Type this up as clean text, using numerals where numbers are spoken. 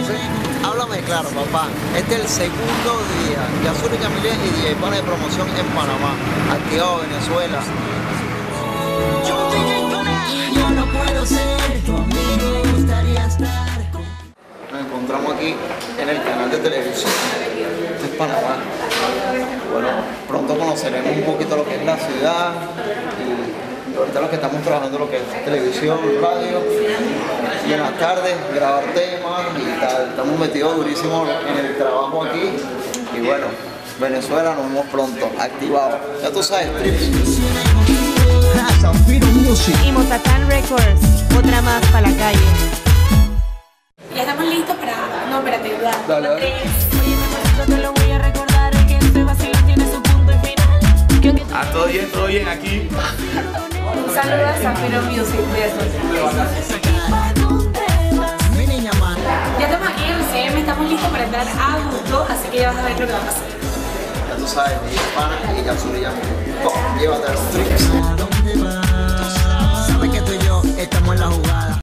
hace? Háblame claro, papá. Este es el segundo día de Azul y Camilé y DJ Pana de promoción en Panamá, activado Venezuela. Yo no puedo ser tu amigo, me gustaría estar. Nos encontramos aquí en el canal de televisión. Este es Panamá. Bueno, pronto conoceremos un poquito lo que es la ciudad y ahorita lo que estamos trabajando lo que es televisión, radio y en las tardes grabar temas y tal. Estamos metidos durísimo en el trabajo aquí y bueno, Venezuela nos vemos pronto, activado. Ya tú sabes, Trips. Y Mozatán Records, otra más para la calle. Ya estamos listos para... No, espérate, Dale. Oye, mi amorcito, te lo voy a recordar que este vacilón tiene su punto y final. Ah, todo bien aquí. Un saludo a Zafiro Music. Mi niña mala. Ya estamos aquí en el CM, estamos listos para entrar a Gusto, así que ya vas a ver lo que va a pasar. Ya tú sabes, DJ Pana y Azul y Camilé. Llévate a los Trips. ¿A dónde vas? Sabes que tú y yo estamos en la jugada.